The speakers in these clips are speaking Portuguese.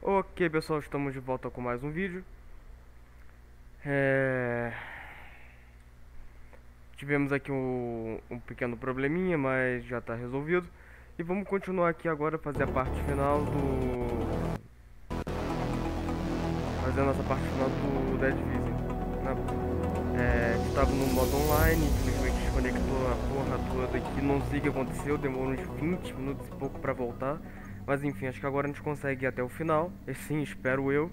Ok, pessoal, estamos de volta com mais um vídeo. É... Tivemos aqui um pequeno probleminha, mas já está resolvido. E vamos continuar aqui agora, fazer a parte final do... Fazer a nossa parte final do Dead Vision, né? A gente estava no modo online, infelizmente desconectou a porra toda aqui. Não sei o que aconteceu, demorou uns 20 minutos e pouco para voltar. Mas enfim, acho que agora a gente consegue ir até o final. E sim, espero eu.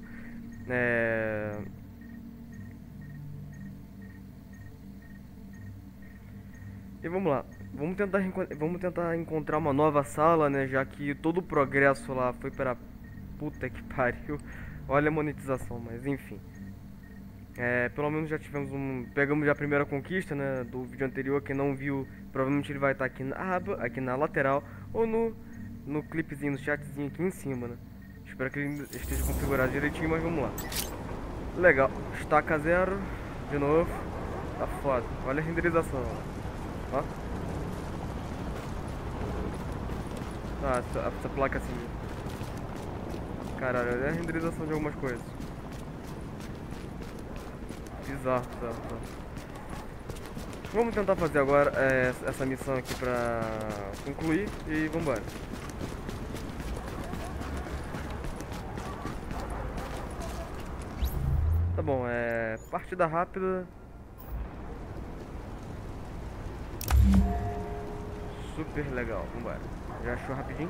E vamos lá, vamos tentar encontrar uma nova sala, né? Já que todo o progresso lá foi para puta que pariu. Olha a monetização, mas enfim. Pelo menos já tivemos pegamos já a primeira conquista, né? Do vídeo anterior. Quem não viu, provavelmente ele vai estar aqui na aba, aqui na lateral ou no clipezinho, no chatzinho aqui em cima, né? Espero que ele esteja configurado direitinho, mas vamos lá. Legal, estaca zero, de novo. Tá foda, olha a renderização. Ó. Ah, essa placa assim. Caralho, é a renderização de algumas coisas. Bizarro, bizarro, bizarro. Vamos tentar fazer agora essa missão aqui pra concluir e vambora. Tá bom, partida rápida. Super legal, vambora. Já achou rapidinho?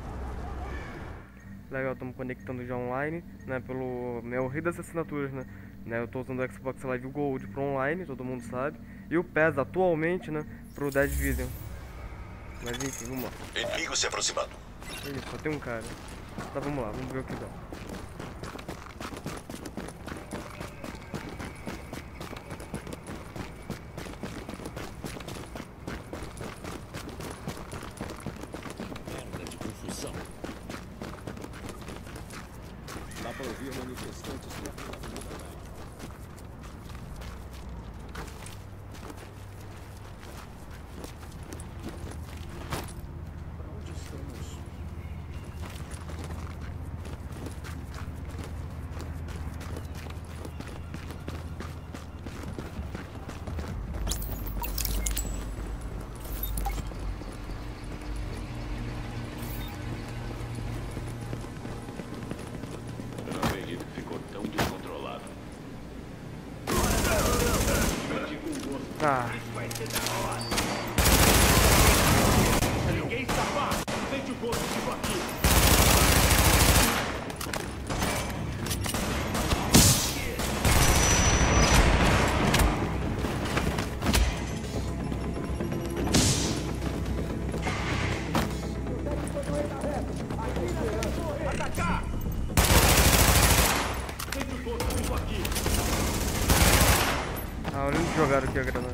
Legal, estamos conectando já online, né, pelo meu rei das assinaturas, né, eu tô usando o Xbox Live Gold pro online, todo mundo sabe, e o PES atualmente, né, pro Dead Vision. Mas enfim, vamos lá. Inimigo se aproximando. Ih, só tem um cara. Tá, vamos lá, vamos ver o que dá. Merda de confusão. Dá pra ouvir manifestantes pra fora. Pra onde estamos? O perigo ficou tão descontrolado. Ah, Vai ser da hora. Ninguém escapar. Sente o gosto disso aqui. Atacar! Sente o gosto disso aqui. olha onde jogaram aqui a granada.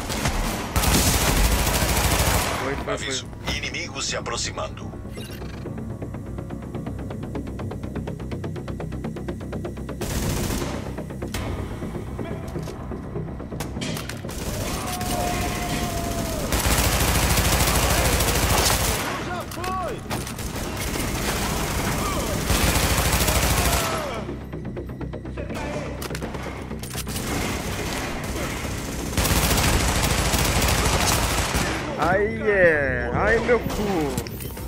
Foi. Aviso. Inimigo se aproximando. Já foi! Ai, meu cu.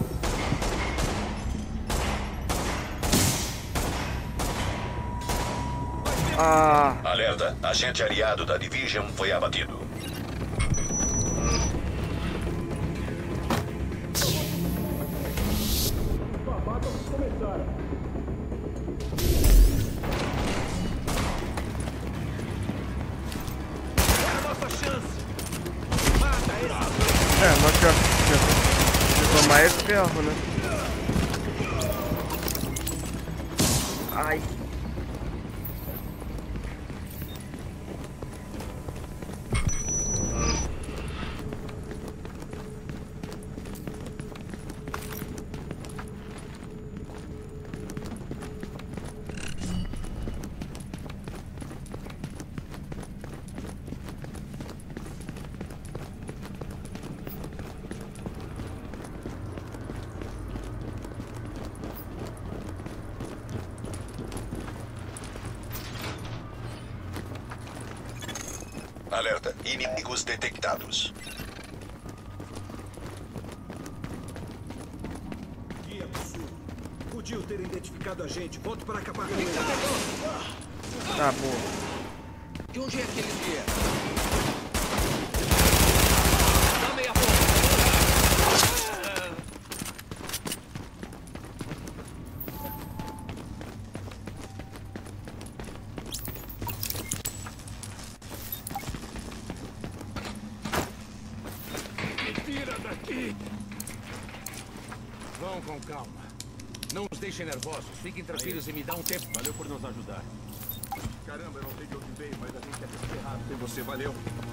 Ah, Alerta. Agente aliado da Division foi abatido. Babaca começaram. É a nossa chance. Mata esse. nós já tomar esse ferro, né? Ai. Alerta. Inimigos detectados. Que absurdo. Podiam ter identificado a gente. Volto para acabar com ele. Tá, boa. De onde é que eles vieram? Dá meia ponta. Me tira daqui. Vão com calma. Não os deixem nervosos. Fiquem tranquilos e me dá um tempo. Valeu por nos ajudar. Caramba, eu não sei de onde veio, mas a gente é ferrado. E você, valeu.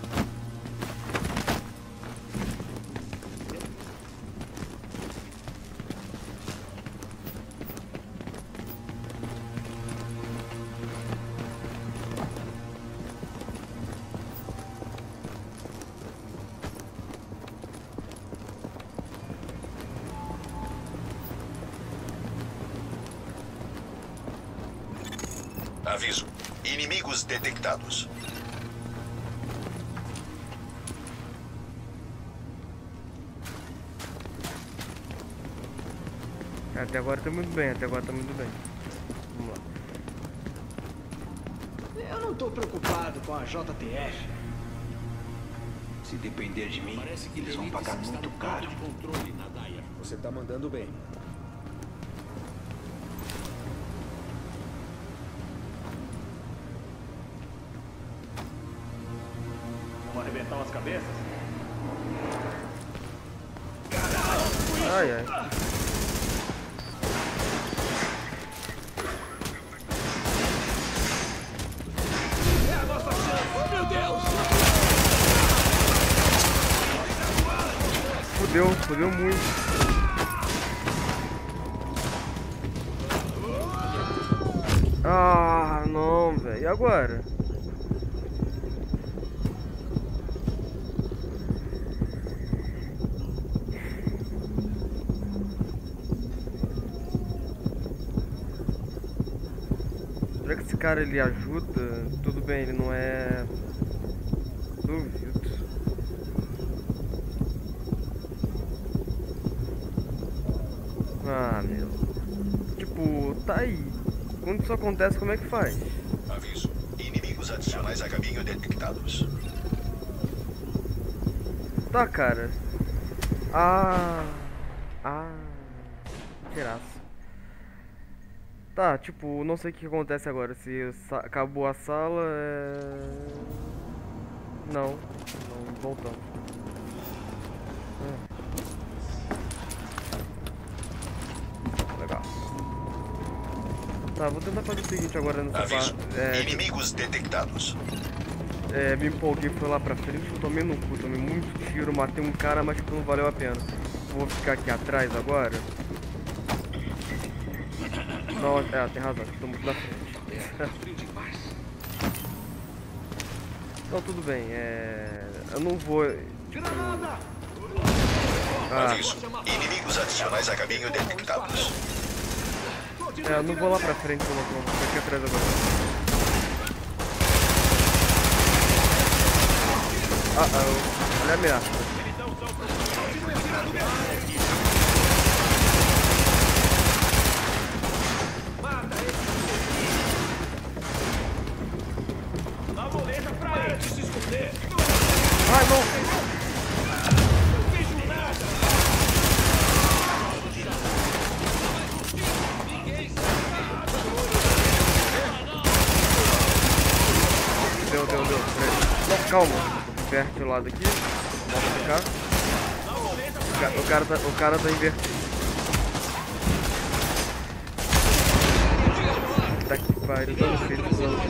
Aviso. Inimigos detectados. Até agora tá muito bem, até agora tá muito bem. Vamos lá. Eu não tô preocupado com a JTF. Se depender de mim, Parece que eles vão Lilith pagar está muito no caro. ponto de controle na Daya. Você tá mandando bem. Vamos arrebentar umas cabeças? Ai, ai. É a nossa chance! Meu Deus! Fudeu muito. Ah, não, velho. E agora? Será que esse cara ele ajuda? Tudo bem, ele não é. Duvido. Ah, meu. Tipo, tá aí. Quando isso acontece, como é que faz? Aviso. Inimigos adicionais a caminho detectados. Tá, cara. Ah. Tiraço. Tá, tipo, não sei o que acontece agora. Se acabou a sala, Não, voltamos. Legal. Tá, vou tentar fazer o seguinte agora nessa Aviso. parte. Inimigos detectados. Me empolguei, fui lá pra frente, eu tomei no cu, tomei muito tiro, matei um cara, mas tipo, não valeu a pena. Vou ficar aqui atrás agora. Não, tem razão, tô muito na frente. Não, tudo bem, eu não vou... Aviso. Inimigos adicionais a caminho detectados. Eu não vou lá pra frente, não, vou ficar aqui atrás agora. Olha a ameaça. Dá boleta pra ele se esconder! Ai, não! Não vejo nada! Deu. Não, calma. Inverte o lado aqui. Volta pra cá. O cara tá invertido. Tá que pariu, dando feito.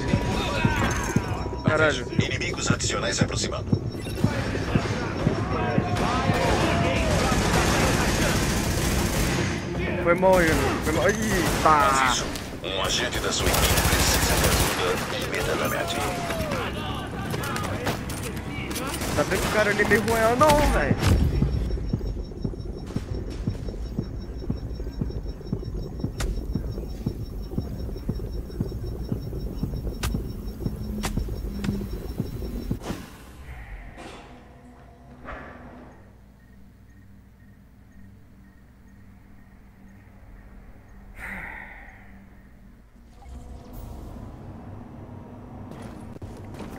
Caralho. Aviso. Inimigos adicionais se aproximando. Foi mal, Igor. Foi mal. Eita! Aviso. Um agente da sua equipe precisa de ajuda imediatamente. Tá vendo que o cara ali é meio ruim, não, velho.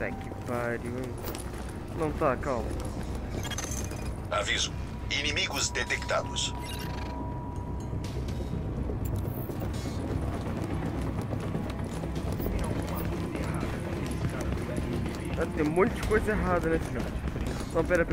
Puta que pariu. Não tá, calma. Aviso. Inimigos detectados. Ah, tem um monte de coisa errada nesse jogo. Não, pera.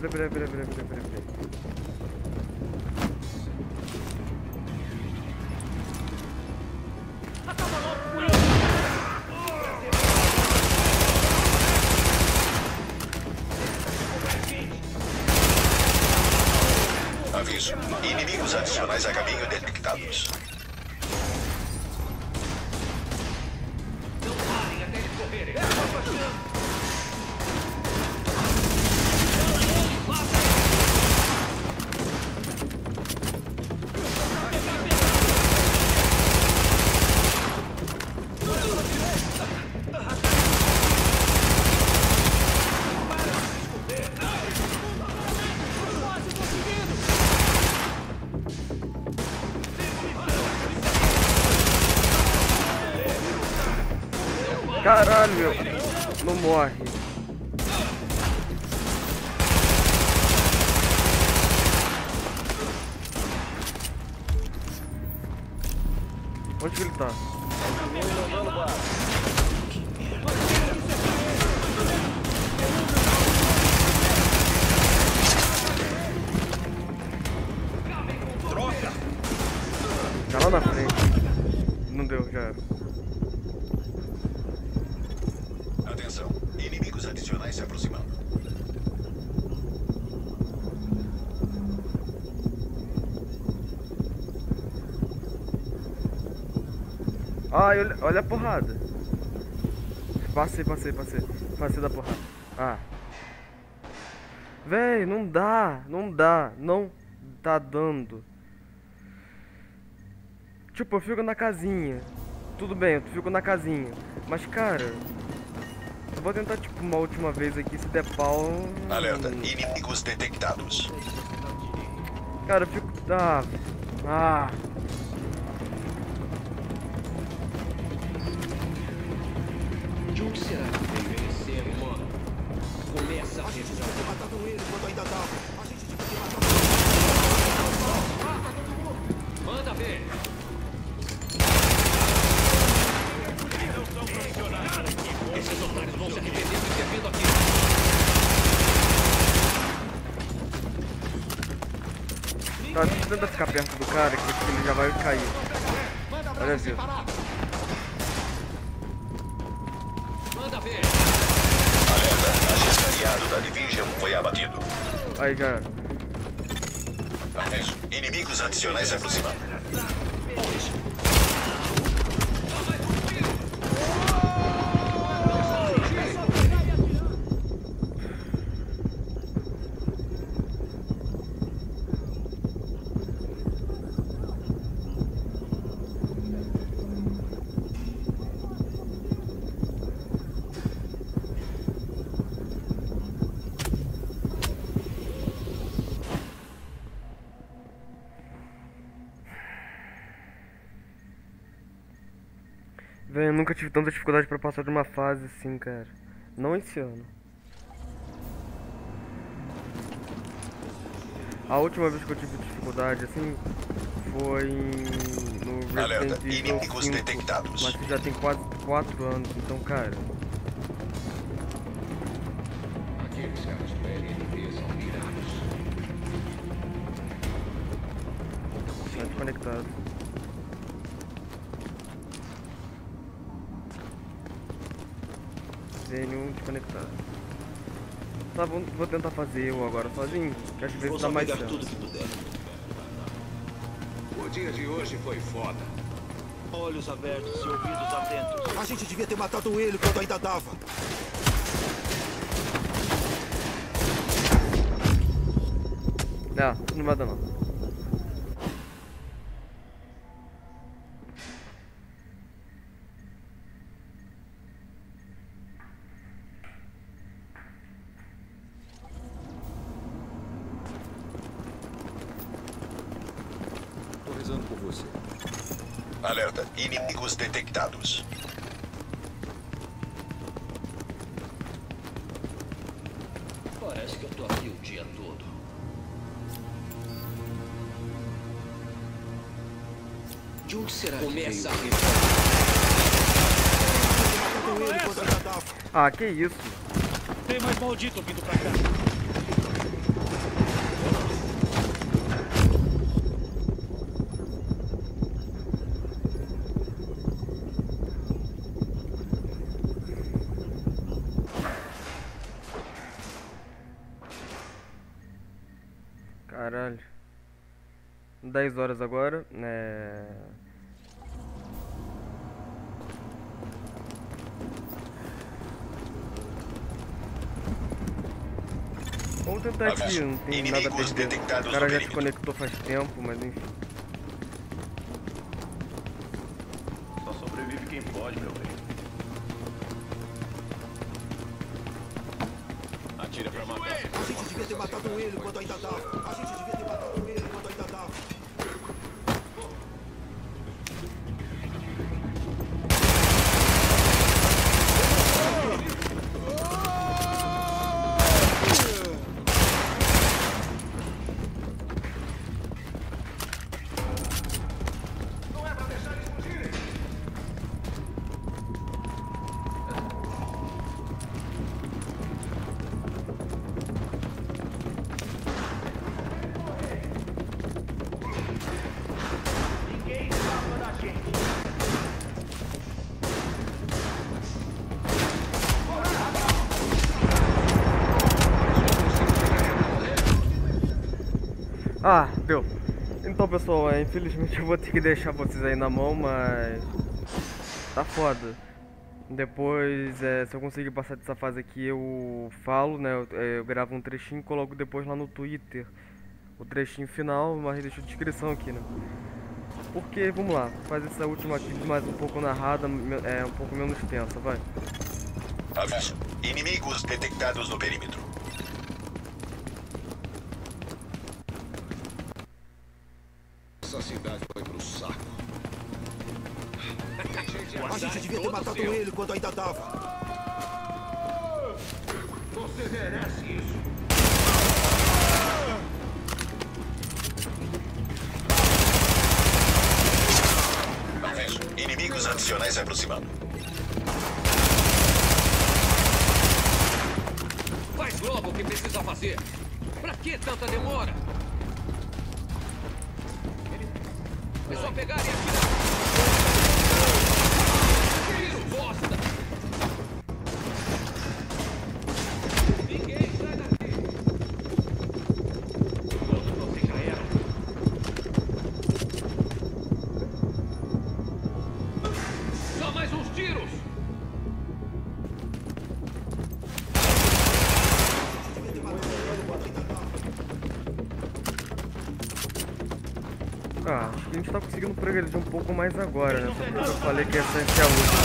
Aviso. Inimigos adicionais a caminho detectados. Caralho, meu. Não morre. Onde que ele tá? Troca! Tá lá na frente. Não deu, já era. Atenção. Inimigos adicionais se aproximando. Ai, olha a porrada. Passei da porrada. Ah. Véi, não tá dando. Tipo, eu fico na casinha. Tudo bem, eu fico na casinha. Mas, cara, eu vou tentar, tipo, uma última vez aqui, se der pau... Alerta. Inimigos detectados. Cara, eu fico... Ah... De onde será que veio esse ser humano? Começa a revisão. Matado ele quando ainda dava. A gente devia ter matado. Manda ver. Esses otários vão se arrepender de ter vindo aqui. Tá, deixa eu tentar ficar perto do cara, que ele já vai cair. Olha assim. Manda ver. Alerta. Agente aliado da Division foi abatido. Aí, já era. Aviso. Inimigos adicionais se aproximando. Velho, eu nunca tive tanta dificuldade pra passar de uma fase assim, cara. Não esse ano. A última vez que eu tive dificuldade assim foi no Alerta. Resident Evil Inimigos 5, detectados. mas que já tem quase 4 anos, então, cara. Aqueles caras do LNB são pirados. Tá desconectado. Nenhum desconectado. Tá, vou tentar fazer eu agora sozinho, que às vezes dá mais chance. que puder. O dia de hoje foi foda. Olhos abertos e ouvidos atentos. A gente devia ter matado ele quando ainda dava. Não vai dar não. Tô rezando por você. Alerta. Inimigos detectados. tô aqui o dia todo. De onde será que Começa a veio? Ah, que isso? Tem mais maldito vindo pra cá. Caralho. 10 horas agora. Vamos tentar aqui, não tem nada a Inimigos perder. detectados O cara no já se perímetro. conectou faz tempo, mas enfim. Só sobrevive quem pode, meu bem. Atira pra matar. A gente devia ter matado ele enquanto ainda dava. A gente devia ter matado ele enquanto ainda dava. Ah, deu. Então, pessoal, infelizmente eu vou ter que deixar vocês aí na mão, mas tá foda. Depois, se eu conseguir passar dessa fase aqui, eu falo, né? Eu gravo um trechinho e coloco depois lá no Twitter. O trechinho final, mas deixo a descrição aqui, né? Porque, vamos lá, faz essa última aqui mais um pouco narrada, um pouco menos tensa, vai. Aviso. Inimigos detectados no perímetro. Essa cidade foi pro saco. A gente devia ter matado ele enquanto ainda dava. Você merece isso. Aviso. Inimigos adicionais se aproximando. Faz logo o que precisa fazer. Pra que tanta demora? É só pegar e atirar. Tiro, bosta! Ninguém sai daqui. Todos vocês já eram. Só mais uns tiros. Ah, acho que a gente tá conseguindo progredir um pouco mais agora, né? Só porque eu falei que essa é a última.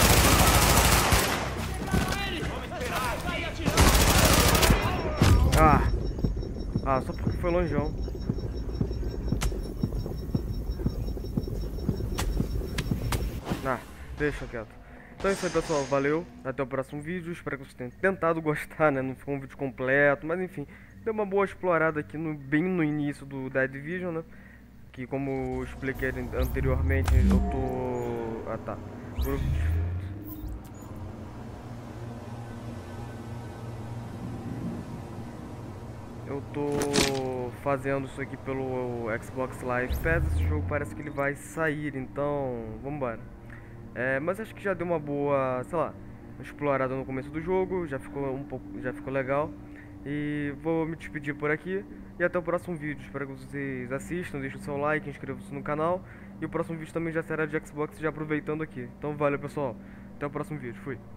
Ah, só porque foi longeão. Ah, deixa quieto. Então é isso aí, pessoal, valeu, até o próximo vídeo, espero que vocês tenham tentado gostar, né, não ficou um vídeo completo, mas enfim, deu uma boa explorada aqui bem no início do The Division, né, que como eu expliquei anteriormente, eu tô... Ah tá, eu tô fazendo isso aqui pelo Xbox Live Pass, esse jogo parece que ele vai sair, então vambora. Mas acho que já deu uma boa, sei lá, explorada no começo do jogo, já ficou legal. E vou me despedir por aqui e até o próximo vídeo. Espero que vocês assistam, deixem o seu like, inscrevam-se no canal. E o próximo vídeo também já será de Xbox, já aproveitando aqui. Então valeu, pessoal, até o próximo vídeo, fui.